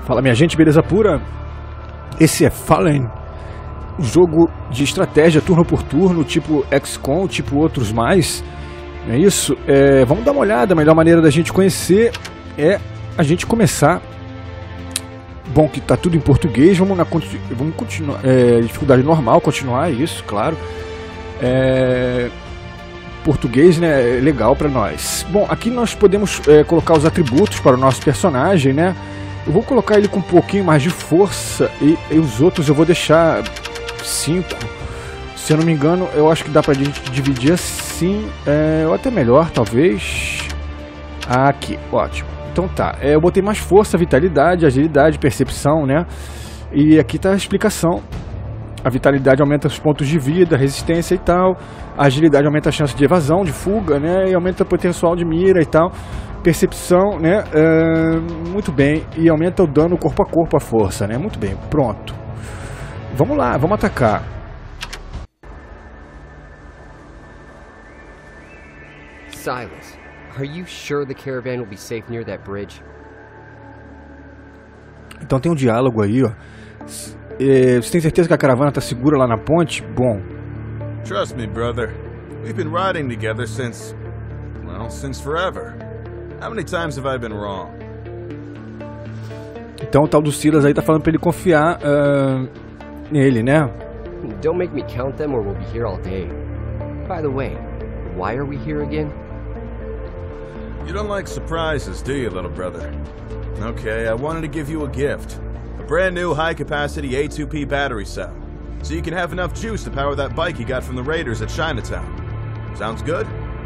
Fala, minha gente, beleza pura? Esse é Fallen, um jogo de estratégia turno por turno, tipo XCOM, tipo outros mais. Não é isso? Vamos dar uma olhada. A melhor maneira da gente conhecer é a gente começar. Bom, que tá tudo em português. Vamos continuar. Dificuldade normal, continuar isso, claro. Português, né? É legal para nós. Bom, aqui nós podemos colocar os atributos para o nosso personagem, né? Eu vou colocar ele com um pouquinho mais de força e os outros eu vou deixar 5. Se eu não me engano, eu acho que dá pra gente dividir assim, ou até melhor, talvez. Aqui, ótimo. Então tá, eu botei mais força, vitalidade, agilidade, percepção, né? E aqui tá a explicação. A vitalidade aumenta os pontos de vida, resistência e tal. A agilidade aumenta a chance de evasão, de fuga, né? E aumenta o potencial de mira e tal. Percepção, né? Muito bem. E aumenta o dano corpo a corpo, a força, né? Muito bem, pronto. Vamos lá, vamos atacar. Silas, are you sure the caravan will be safe near that bridge? Então tem um diálogo aí, ó. Você tem certeza que a caravana tá segura lá na ponte? Bom. Trust me, brother. We've been riding together since forever. How many times have I been wrong? Então o tal do Silas aí tá falando pra ele confiar nele, né? Don't make me count them or we'll be here all day. By the way, why are we here again? You don't like surprises, do you, little brother? Okay, I wanted to give you a gift. A brand new high-capacity A2P battery cell. So you can have enough juice to power that bike you got from the raiders at Chinatown. Sounds good?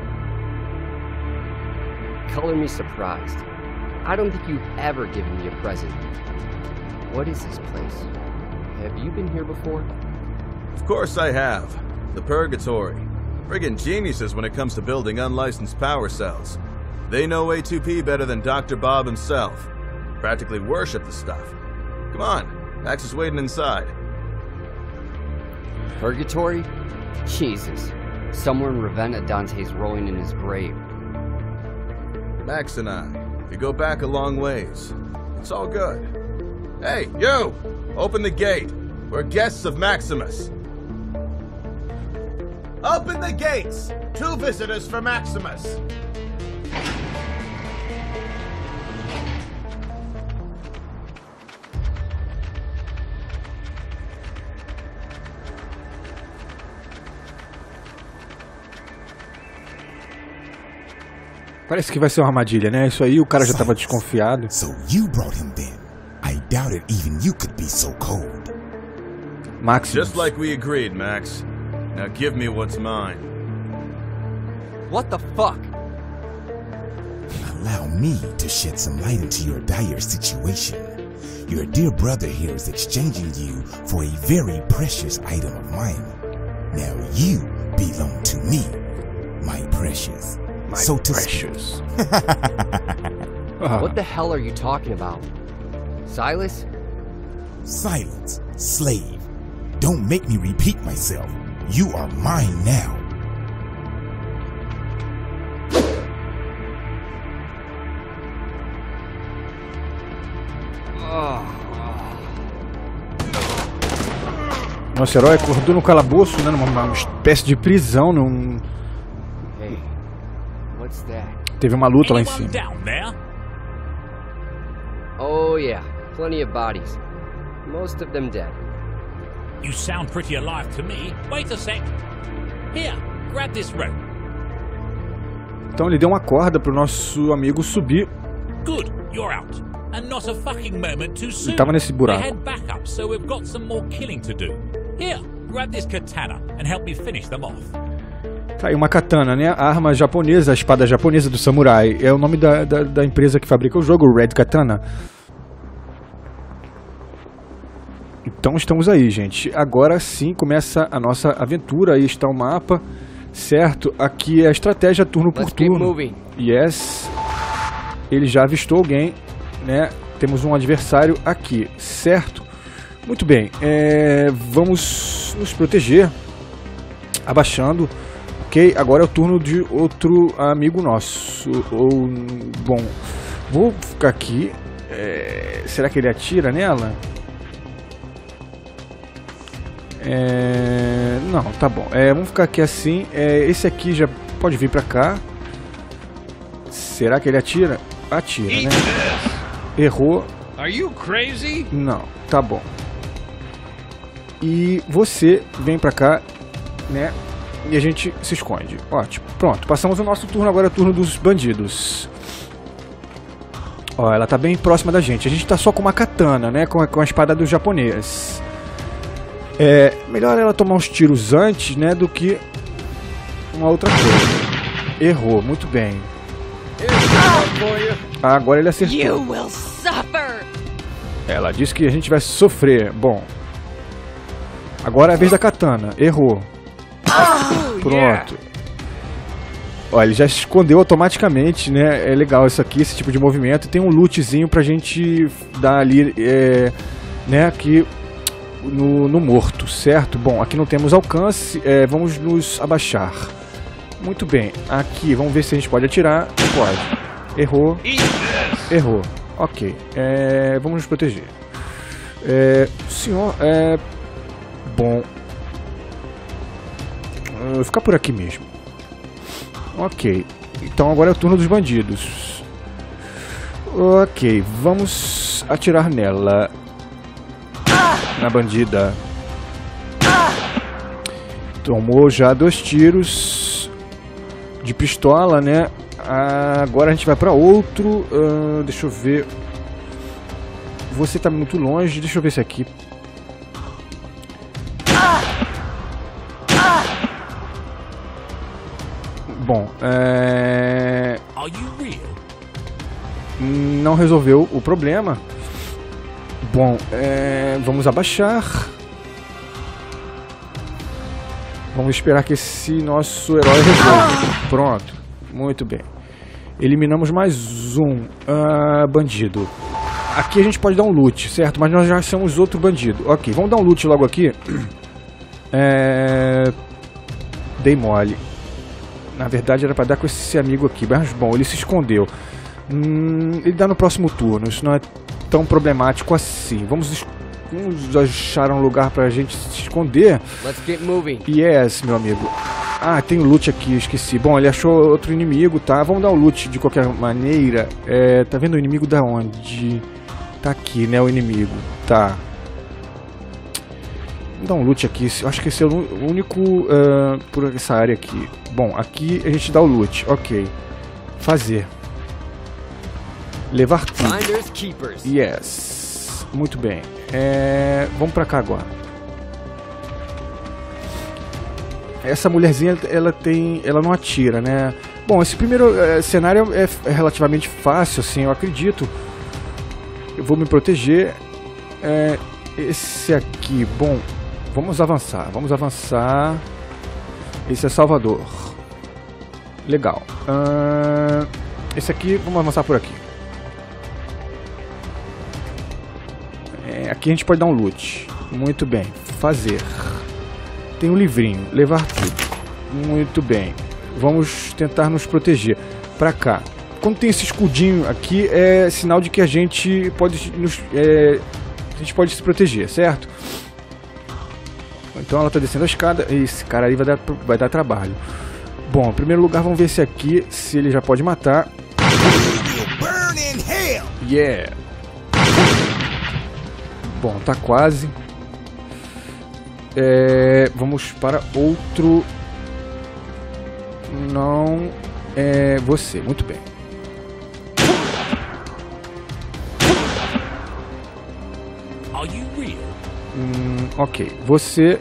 Color me surprised. I don't think you've ever given me a present. What is this place? Have you been here before? Of course I have. The Purgatory. Friggin' geniuses when it comes to building unlicensed power cells. They know A2P better than Dr. Bob himself. Practically worship the stuff. Come on, Max is waiting inside. Purgatory? Jesus. Somewhere in Ravenna, Dante's rolling in his grave. Max and I, we go back a long ways. It's all good. Hey, you! Open the gate. We're guests of Maximus. Open the gates! 2 visitors for Maximus! Parece que vai ser uma armadilha, né? Isso aí, o cara já tava desconfiado. So you brought him then. I doubted even you could be so cold. Maximus. Just like we agreed, Max. Now give me what's mine. What the fuck? Allow me to shed some light into your dire situation. Your dear brother here is exchanging you for a very precious item of mine. Now you belong to me, my precious. So to precious. What the hell are you talking about? Silas? Silence, slave. Don't make me repeat myself. You are mine now. Nosso herói acordou no calabouço, né? Numa espécie de prisão. Hey, what's that? Teve uma luta lá em cima. Down there? Oh yeah, plenty of bodies. Most of them dead. You sound pretty alive to me. Wait a sec. Here, grab this rope. Então ele deu uma corda pro nosso amigo subir. Good, you're out. And not a fucking moment too soon. Ele tava nesse buraco. They head back up, so we've got some more killing to do. Here, grab this katana and help me finish them off. Tá aí uma katana, né? A arma japonesa, a espada japonesa do samurai. É o nome da empresa que fabrica o jogo, Red Katana. Então estamos aí, gente. Agora sim começa a nossa aventura. Aí está o mapa, certo? Aqui é a estratégia turno por turno. Yes. Ele já avistou alguém, né? Temos um adversário aqui, certo? Muito bem. Vamos nos proteger. Abaixando. Ok? Agora é o turno de outro amigo nosso. Bom, vou ficar aqui. Será que ele atira nela? Não, tá bom. Vamos ficar aqui assim. Esse aqui já pode vir pra cá. Será que ele atira? Atira, né? Errou. Are you crazy? Não, tá bom. E você vem pra cá, né? E a gente se esconde. Ótimo. Pronto, passamos o nosso turno. Agora é o turno dos bandidos. Ó, ela tá bem próxima da gente. A gente tá só com uma katana, né? Com a espada do japonês. Melhor ela tomar uns tiros antes, né? Do que uma outra coisa. Errou, muito bem. Agora ele acertou. You will suffer. Ela disse que a gente vai sofrer. Bom. Agora é a vez da katana. Errou. Pronto. Ó, ele já se escondeu automaticamente, né? É legal isso aqui, esse tipo de movimento. Tem um lootzinho pra gente dar ali, né? Aqui no morto, certo? Bom, aqui não temos alcance. Vamos nos abaixar. Muito bem. Aqui, vamos ver se a gente pode atirar. Pode. Errou. Errou. Ok. Vamos nos proteger. Senhor, bom. Vou ficar por aqui mesmo. Ok. Então agora é o turno dos bandidos. Ok. Vamos atirar nela. Na bandida. Tomou já 2 tiros de pistola, né? Agora a gente vai para outro. Deixa eu ver. Você tá muito longe. Deixa eu ver se aqui. Bom, não resolveu o problema. Bom, vamos abaixar. Vamos esperar que esse nosso herói resolva. Pronto, muito bem. Eliminamos mais um bandido. Aqui a gente pode dar um loot, certo? Mas nós já somos outro bandido. Ok, vamos dar um loot logo aqui. Dei mole. Na verdade era para dar com esse amigo aqui, mas bom, ele se escondeu. Ele dá no próximo turno, isso não é tão problemático assim. Vamos achar um lugar pra gente se esconder. Let's get moving. Yes, meu amigo. Tem o loot aqui, esqueci. Bom, ele achou outro inimigo, tá? Vamos dar o loot de qualquer maneira. Tá vendo o inimigo da onde? Tá aqui, né, o inimigo. Tá. Vamos dar um loot aqui. Eu acho que esse é o único por essa área aqui. Bom, aqui a gente dá o loot. Ok. Fazer. Levar tudo. Finders keepers. Yes. Muito bem. Vamos pra cá agora. Essa mulherzinha, ela não atira, né? Bom, esse primeiro cenário é relativamente fácil, assim, eu acredito. Eu vou me proteger. Esse aqui, bom, vamos avançar. Vamos avançar. Esse é Salvador. Legal. Esse aqui, vamos avançar por aqui. Aqui a gente pode dar um loot. Muito bem. Fazer. Tem um livrinho. Levar tudo. Muito bem. Vamos tentar nos proteger. Pra cá. Quando tem esse escudinho aqui, é sinal de que a gente pode se proteger, certo? Então ela tá descendo a escada. Esse cara aí vai dar trabalho. Bom, em primeiro lugar, vamos ver esse aqui, se ele já pode matar. Yeah! Bom, tá quase. Vamos para outro. Não é você. Muito bem. Ok. Você.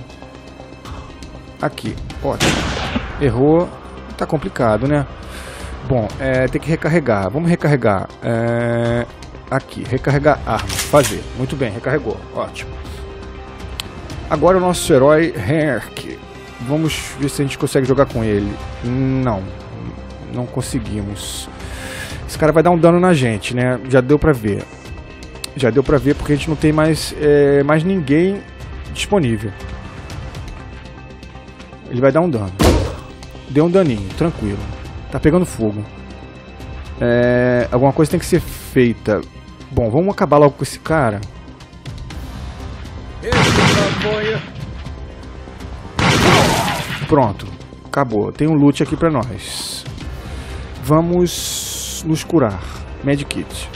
Aqui. Ótimo. Errou. Tá complicado, né? Bom, tem que recarregar. Vamos recarregar. Aqui. Recarregar arma. Fazer. Muito bem. Recarregou. Ótimo. Agora o nosso herói, Herc. Vamos ver se a gente consegue jogar com ele. Não. Não conseguimos. Esse cara vai dar um dano na gente, né? Já deu pra ver. Já deu pra ver porque a gente não tem mais ninguém disponível. Ele vai dar um dano. Deu um daninho, tranquilo. Tá pegando fogo. Alguma coisa tem que ser feita. Bom, vamos acabar logo com esse cara. Pronto, acabou. Tem um loot aqui pra nós. Vamos nos curar. Medkit.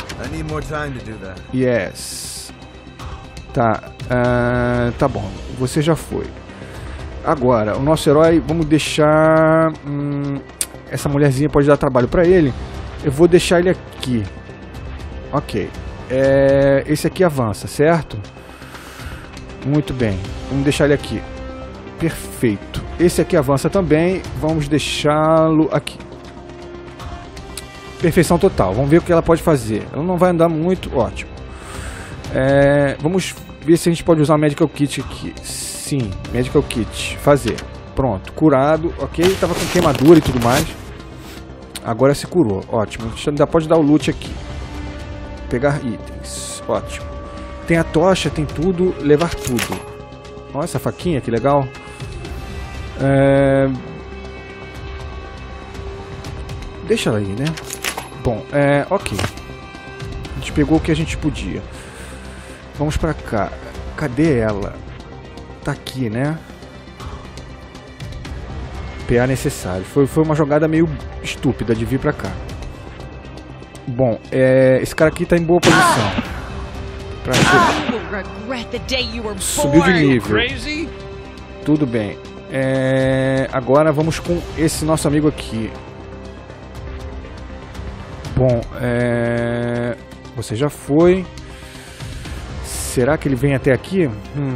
Yes. Tá, tá bom. Você já foi. Agora, o nosso herói, vamos deixar... essa mulherzinha pode dar trabalho pra ele. Eu vou deixar ele aqui. Ok. Esse aqui avança, certo? Muito bem. Vamos deixar ele aqui. Perfeito. Esse aqui avança também. Vamos deixá-lo aqui. Perfeição total. Vamos ver o que ela pode fazer. Ela não vai andar muito. Ótimo. Vamos ver se a gente pode usar o Medical Kit aqui. Sim, Medical Kit. Fazer. Pronto. Curado. Ok. Tava com queimadura e tudo mais. Agora se curou. Ótimo. A gente ainda pode dar o loot aqui. Pegar itens. Ótimo. Tem a tocha, tem tudo. Levar tudo. Olha essa faquinha, que legal. Deixa ela aí, né? Bom, ok. A gente pegou o que a gente podia. Vamos pra cá. Cadê ela? Tá aqui, né? PA necessário. Foi uma jogada meio estúpida de vir pra cá. Bom, esse cara aqui tá em boa posição. Subiu de nível. Tudo bem. Agora vamos com esse nosso amigo aqui. Bom, você já foi. Será que ele vem até aqui?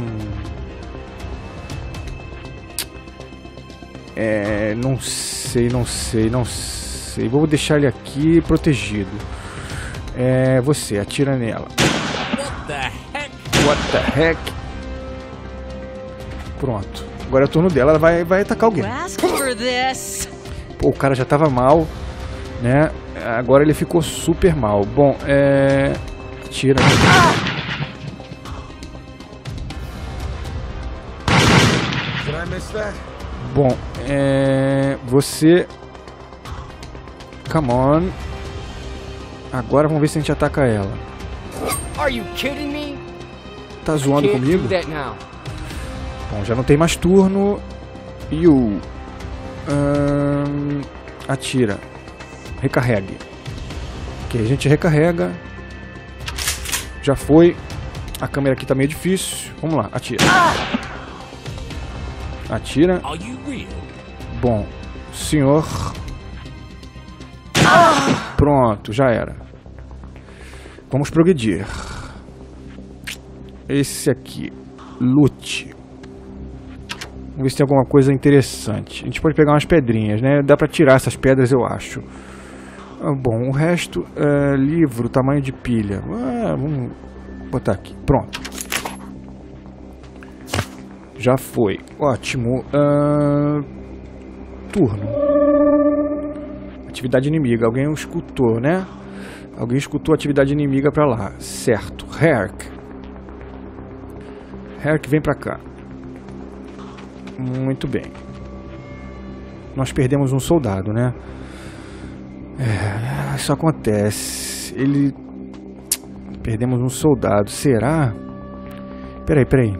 Não sei. Vou deixar ele aqui protegido. Você, atira nela. What the heck? Pronto. Agora é o turno dela, ela vai atacar alguém. Pô, o cara já tava mal, né? Agora ele ficou super mal. Bom, atira. Bom, você... Come on. Agora vamos ver se a gente ataca ela. Tá zoando comigo? Bom, já não tem mais turno. Atira. Recarregue. Ok, a gente recarrega. Já foi. A câmera aqui tá meio difícil. Vamos lá, atira. Atira. Bom, senhor. Pronto, já era. Vamos progredir. Esse aqui. Loot. Vamos ver se tem alguma coisa interessante. A gente pode pegar umas pedrinhas, né? Dá pra tirar essas pedras, eu acho. Bom, o resto é livro, tamanho de pilha. Vamos botar aqui. Pronto. Já foi. Ótimo. Turno. Atividade inimiga. Alguém escutou, né? Alguém escutou a atividade inimiga pra lá. Certo. Herc. Herc, vem pra cá. Muito bem. Nós perdemos um soldado, né? Isso acontece. Perdemos um soldado. Será? Peraí.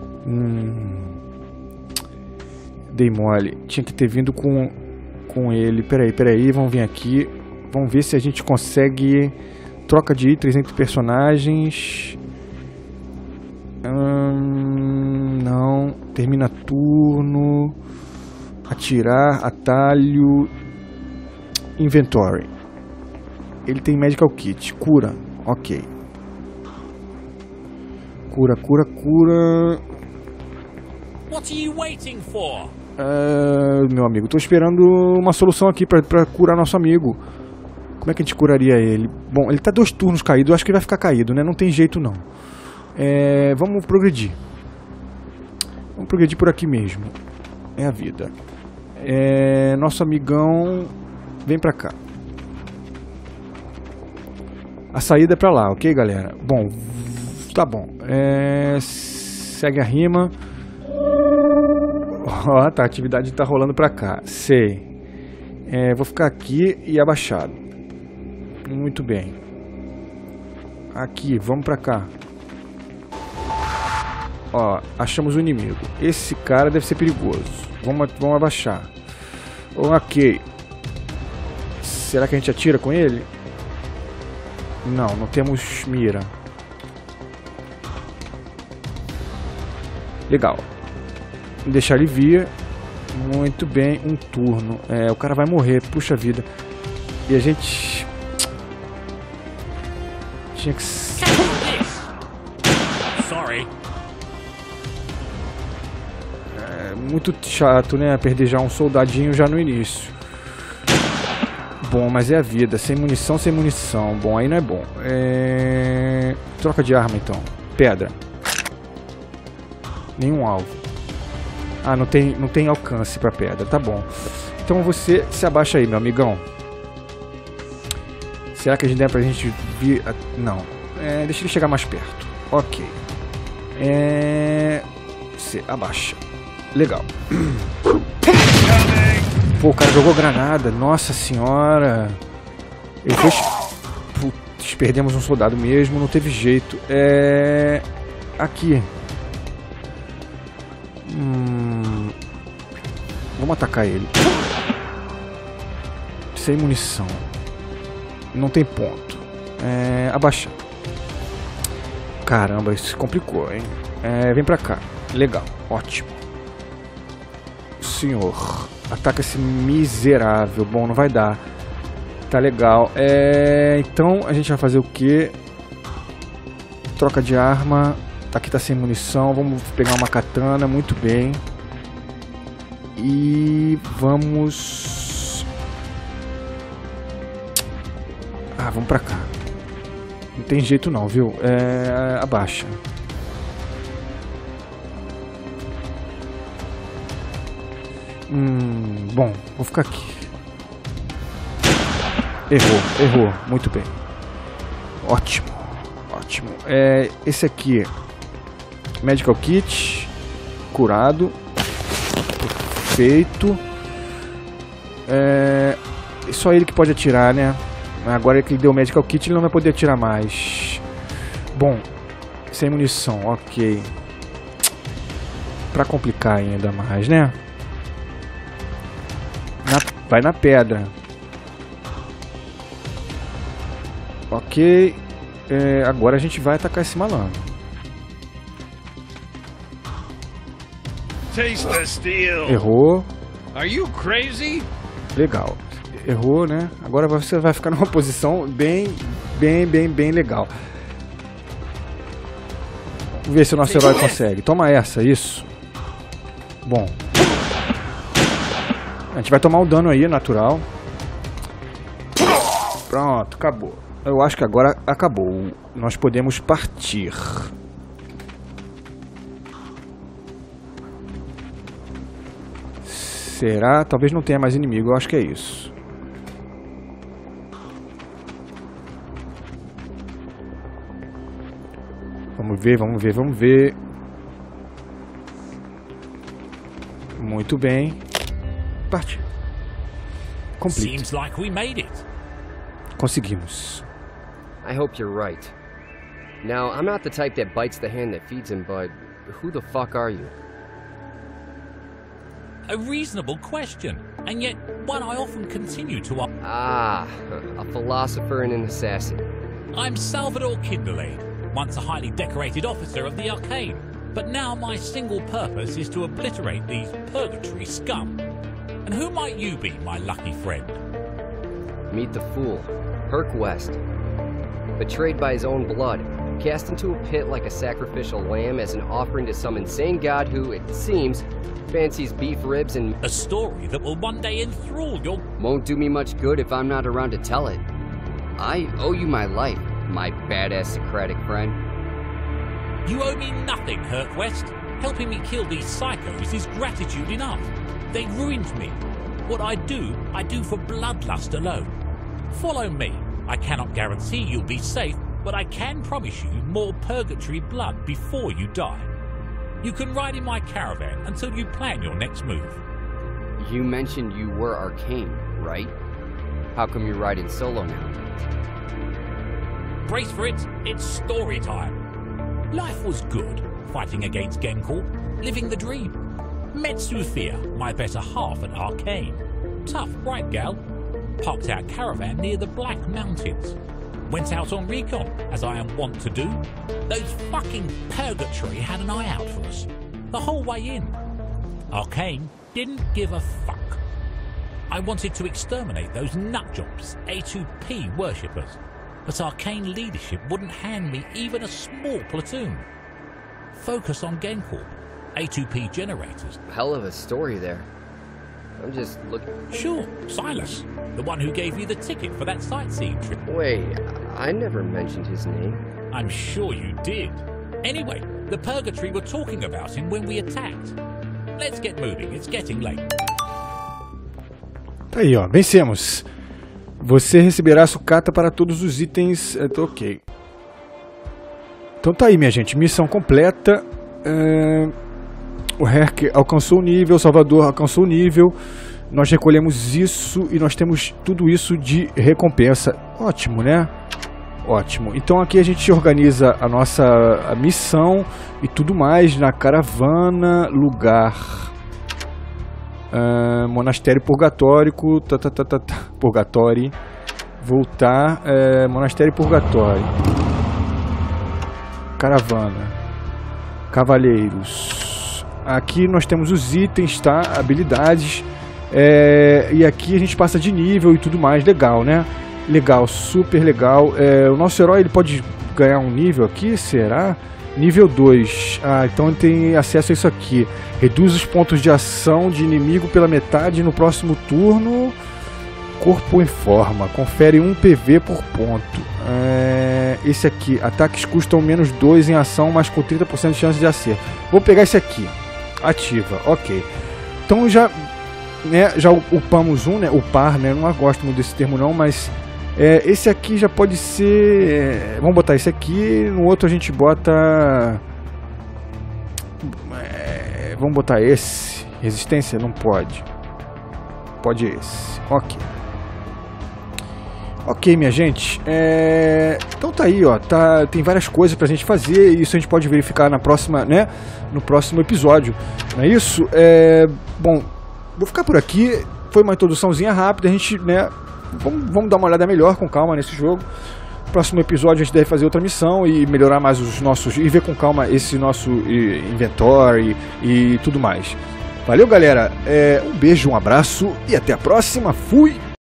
Dei mole. Tinha que ter vindo com ele. Peraí. Vamos vir aqui. Vamos ver se a gente consegue troca de itens entre personagens. Não. Termina turno. Atirar. Atalho. Inventory. Ele tem Medical Kit. Cura. Ok. Cura. What are you waiting for? Meu amigo, tô esperando uma solução aqui pra curar nosso amigo. Como é que a gente curaria ele? Bom, ele tá 2 turnos caído. Eu acho que ele vai ficar caído, né? Não tem jeito, não. Vamos progredir. Vamos progredir por aqui mesmo. É a vida. Nosso amigão... Vem pra cá. A saída é pra lá, ok, galera? Bom, tá bom. Segue a rima. Tá, a atividade tá rolando pra cá. Sei. Vou ficar aqui e abaixado. Muito bem. Aqui, vamos pra cá. Ó, achamos o inimigo. Esse cara deve ser perigoso. Vamos abaixar. Ok. Será que a gente atira com ele? Não, não temos mira. Legal. Deixar ele vir. Muito bem, um turno. É, o cara vai morrer, puxa vida. E a gente... tinha que... Sorry. É muito chato, né? Perder já um soldadinho já no início. Bom, mas é a vida. Sem munição, sem munição. Bom, aí não é bom. Troca de arma, então. Pedra. Nenhum alvo. Ah, não tem alcance pra pedra. Tá bom. Então você se abaixa aí, meu amigão. Será que a gente der pra gente vir... Não. Deixa ele chegar mais perto. Ok. Você abaixa. Legal. Pô, o cara jogou granada. Nossa senhora. Ele foi... Putz, perdemos um soldado mesmo. Não teve jeito. Aqui. Vamos atacar ele. Sem munição. Não tem ponto. Abaixar. Caramba, isso se complicou, hein? Vem pra cá. Legal, ótimo. Senhor, ataca esse miserável. Bom, não vai dar. Tá legal. Então a gente vai fazer o quê? Troca de arma. Aqui tá sem munição. Vamos pegar uma katana. Muito bem. E vamos... vamos pra cá. Não tem jeito não, viu? Abaixa. Bom, vou ficar aqui. Errou. Muito bem. Ótimo. Esse aqui. Medical Kit. Curado. Perfeito. Só ele que pode atirar, né? Agora que ele deu o Medical Kit, ele não vai poder atirar mais. Bom, sem munição, ok. Pra complicar ainda mais, né? Vai na pedra. Ok. Agora a gente vai atacar esse malandro. Taste the steel. Errou. Are you crazy? Legal. Errou, né? Agora você vai ficar numa posição bem legal. Vamos ver se o nosso herói consegue. Toma essa, isso. Bom. A gente vai tomar um dano aí, natural. Pronto, acabou. Eu acho que agora acabou. Nós podemos partir. Será? Talvez não tenha mais inimigo. Eu acho que é isso. Vamos ver. Muito bem. Parte. Complete. Seems like we made it. Conseguimos. I hope you're right. Now, I'm not the type that bites the hand that feeds him, but who the fuck are you? A reasonable question, and yet one I often continue to ask. Ah, a philosopher and an assassin. I'm Salvador Kinderlade, once a highly decorated officer of the Arcane, but now my single purpose is to obliterate these purgatory scum. And who might you be, my lucky friend? Meet the fool, Herc West. Betrayed by his own blood, cast into a pit like a sacrificial lamb as an offering to some insane god who, it seems, fancies beef ribs and... A story that will one day enthrall your... Won't do me much good if I'm not around to tell it. I owe you my life, my badass Socratic friend. You owe me nothing, Herc West. Helping me kill these psychos is gratitude enough. They ruined me. What I do for bloodlust alone. Follow me. I cannot guarantee you'll be safe, but I can promise you more purgatory blood before you die. You can ride in my caravan until you plan your next move. You mentioned you were Arcane, right? How come you're riding solo now? Brace for it, it's story time. Life was good, fighting against Gencorp, living the dream. Met Sophia, my better half at Arcane. Tough, right gal? Parked our caravan near the Black Mountains. Went out on recon, as I am wont to do. Those fucking Purgatory had an eye out for us, the whole way in. Arcane didn't give a fuck. I wanted to exterminate those nutjobs, A2P worshippers, but Arcane leadership wouldn't hand me even a small platoon. Focus on Gencorp, A2P generators. Hell of a story there. I'm just looking... Sure, Silas, the one who gave you the ticket for that sightseeing trip. Wait, I never mentioned his name. I'm sure you did. Anyway, the Purgatory were talking about him when we attacked. Let's get moving, it's getting late. Tá aí, ó, vencemos. Você receberá sucata para todos os itens. Ok. Então tá aí, minha gente, missão completa. O Herc alcançou o nível, o Salvador alcançou o nível. Nós recolhemos isso e nós temos tudo isso de recompensa. Ótimo, né? Ótimo. Então aqui a gente organiza a nossa missão e tudo mais na caravana, lugar, monastério purgatórico, purgatório, voltar, monastério purgatório, caravana, cavaleiros. Aqui nós temos os itens, tá? Habilidades, e aqui a gente passa de nível e tudo mais. Legal, né? Legal, super legal. O nosso herói ele pode ganhar um nível aqui, será? Nível 2. Ah, então ele tem acesso a isso aqui. Reduz os pontos de ação de inimigo pela metade no próximo turno. Corpo em forma. Confere 1 PV por ponto. Esse aqui. Ataques custam menos 2 em ação, mas com 30% de chance de acerto. Vou pegar esse aqui. Ativa. Ok. Então já upamos um, né? Upar, né? Não gosto muito desse termo não, mas... esse aqui já pode ser... vamos botar esse aqui. No outro a gente bota... vamos botar esse. Resistência? Não pode. Pode esse. Ok. Ok, minha gente. Então tá aí, ó. Tem várias coisas pra gente fazer. E isso a gente pode verificar na próxima, né? No próximo episódio. Não é isso? Bom, vou ficar por aqui. Foi uma introduçãozinha rápida. A gente, né? Vamos dar uma olhada melhor com calma nesse jogo. Próximo episódio a gente deve fazer outra missão e melhorar mais os nossos... e ver com calma esse nosso inventory e tudo mais. Valeu, galera. Um beijo, um abraço e até a próxima. Fui!